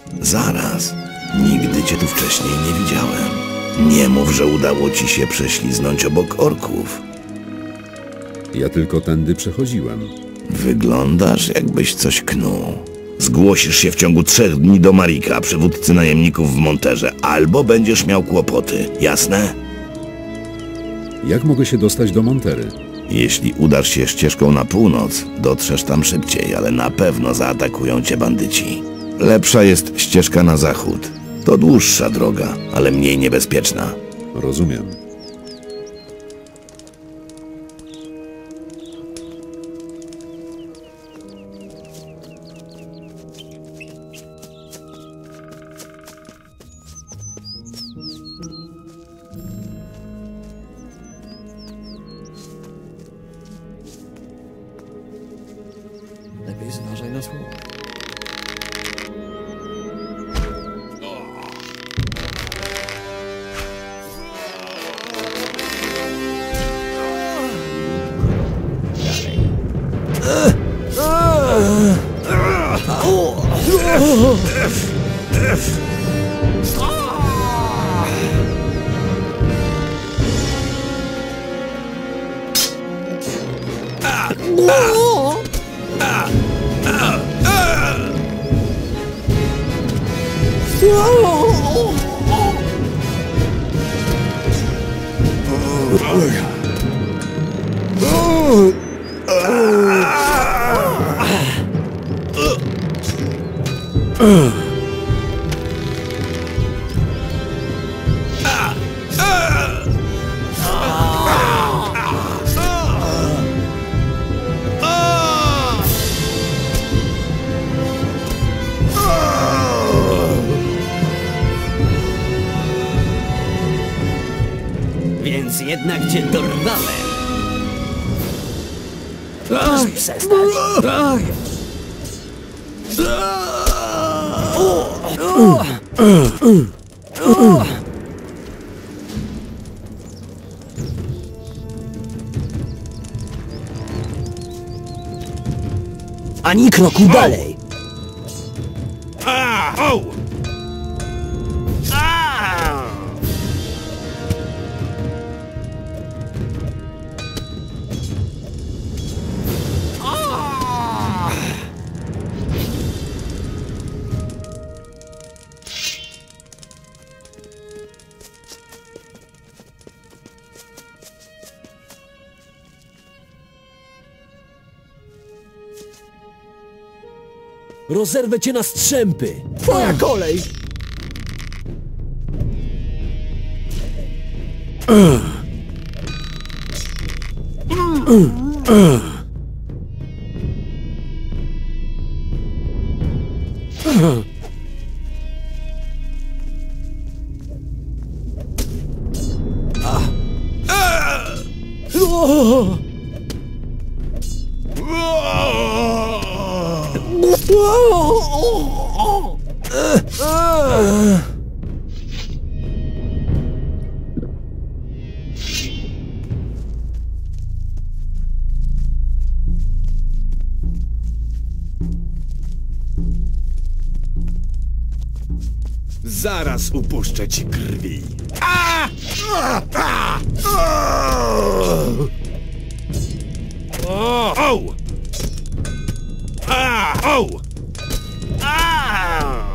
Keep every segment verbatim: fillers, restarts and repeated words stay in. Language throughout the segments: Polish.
Zaraz. Nigdy cię tu wcześniej nie widziałem. Nie mów, że udało ci się prześliznąć obok orków. Ja tylko tędy przechodziłem. Wyglądasz, jakbyś coś knuł. Zgłosisz się w ciągu trzech dni do Marika, przywódcy najemników w Monterze, albo będziesz miał kłopoty. Jasne? Jak mogę się dostać do Montery? Jeśli udasz się ścieżką na północ, dotrzesz tam szybciej, ale na pewno zaatakują cię bandyci. Lepsza jest ścieżka na zachód. To dłuższa droga, ale mniej niebezpieczna. Rozumiem. Lepiej zważaj na słowo. Więc jednak cię dorwałem. Możesz przestać. Ani kroku dalej. Rozerwę cię na strzępy! Twoja kolej! Zaraz upuszczę ci krwi. A! A! A! O! O! A! O! A!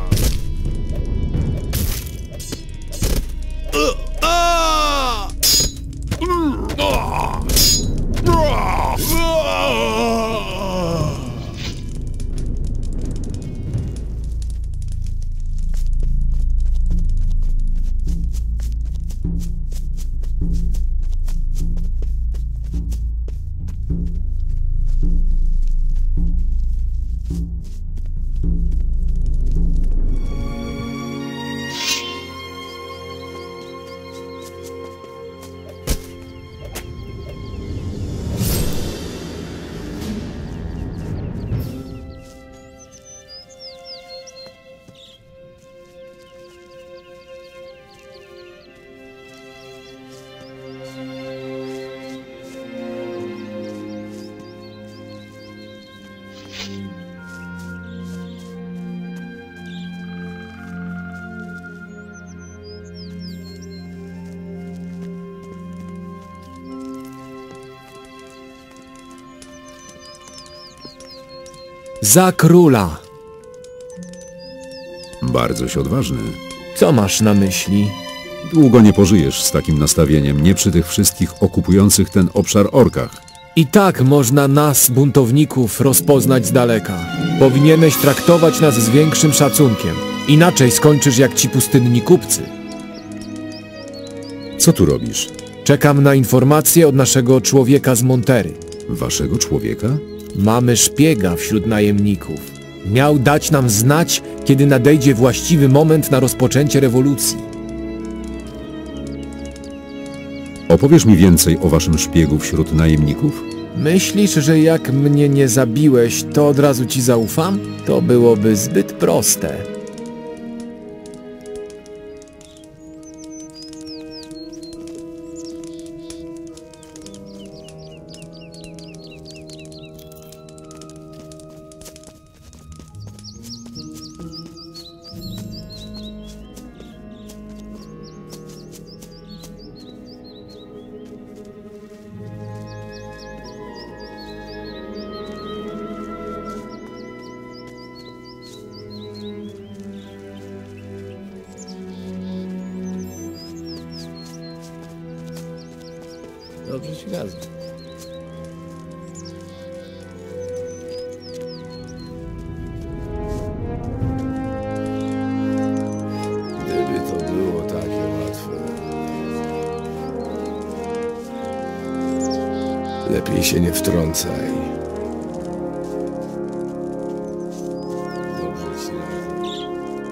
A! Mm! O! O! O! Za króla. Bardzo odważny. Co masz na myśli? Długo nie pożyjesz z takim nastawieniem, nie przy tych wszystkich okupujących ten obszar orkach. I tak można nas, buntowników, rozpoznać z daleka. Powinieneś traktować nas z większym szacunkiem. Inaczej skończysz jak ci pustynni kupcy. Co tu robisz? Czekam na informacje od naszego człowieka z Montery. Waszego człowieka? Mamy szpiega wśród najemników. Miał dać nam znać, kiedy nadejdzie właściwy moment na rozpoczęcie rewolucji. Opowiesz mi więcej o waszym szpiegu wśród najemników? Myślisz, że jak mnie nie zabiłeś, to od razu ci zaufam? To byłoby zbyt proste. Dobrze ci radzę. Gdyby to było takie łatwe. Lepiej się nie wtrącaj. Dobrze ci radzę.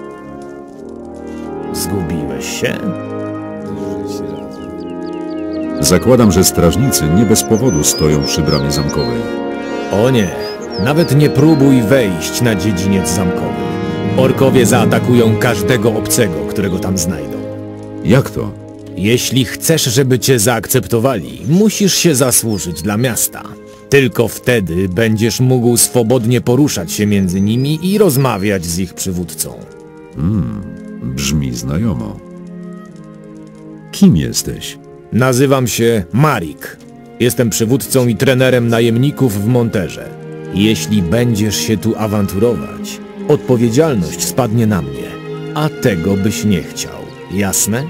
Zgubiłeś się? Dobrze ci radzę. Zakładam, że strażnicy nie bez powodu stoją przy bramie zamkowej. O nie, nawet nie próbuj wejść na dziedziniec zamkowy. Orkowie zaatakują każdego obcego, którego tam znajdą. Jak to? Jeśli chcesz, żeby cię zaakceptowali, musisz się zasłużyć dla miasta. Tylko wtedy będziesz mógł swobodnie poruszać się między nimi i rozmawiać z ich przywódcą. Brzmi znajomo. Kim jesteś? Nazywam się Marik. Jestem przywódcą i trenerem najemników w Monterze. Jeśli będziesz się tu awanturować, odpowiedzialność spadnie na mnie, a tego byś nie chciał. Jasne?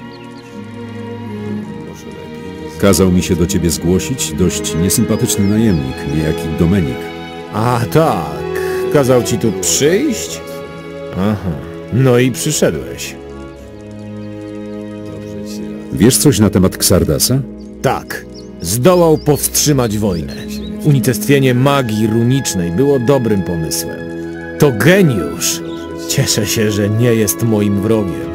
Kazał mi się do ciebie zgłosić dość niesympatyczny najemnik, niejaki Domenik. A tak, kazał ci tu przyjść? Aha, no i przyszedłeś. Wiesz coś na temat Xardasa? Tak, zdołał powstrzymać wojnę. Unicestwienie magii runicznej było dobrym pomysłem. To geniusz! Cieszę się, że nie jest moim wrogiem.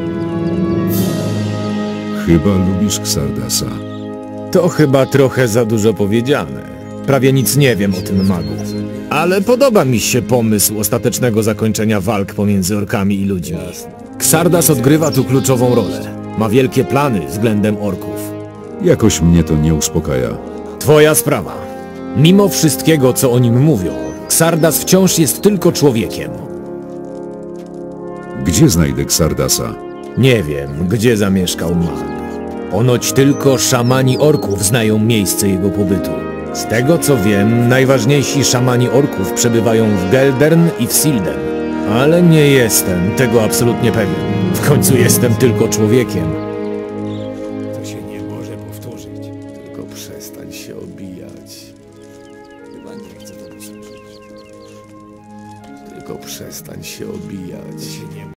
Chyba lubisz Xardasa. To chyba trochę za dużo powiedziane. Prawie nic nie wiem o tym magu. Ale podoba mi się pomysł ostatecznego zakończenia walk pomiędzy orkami i ludźmi. Xardas odgrywa tu kluczową rolę. Ma wielkie plany względem orków. Jakoś mnie to nie uspokaja. Twoja sprawa. Mimo wszystkiego, co o nim mówią, Xardas wciąż jest tylko człowiekiem. Gdzie znajdę Xardasa? Nie wiem, gdzie zamieszkał mag. Ponoć tylko szamani orków znają miejsce jego pobytu. Z tego co wiem, najważniejsi szamani orków przebywają w Geldern i w Silden. Ale nie jestem tego absolutnie pewien. W końcu jestem tylko człowiekiem. To się nie może powtórzyć. Tylko przestań się obijać. Chyba nie chcę tego słyszeć. Tylko przestań się obijać.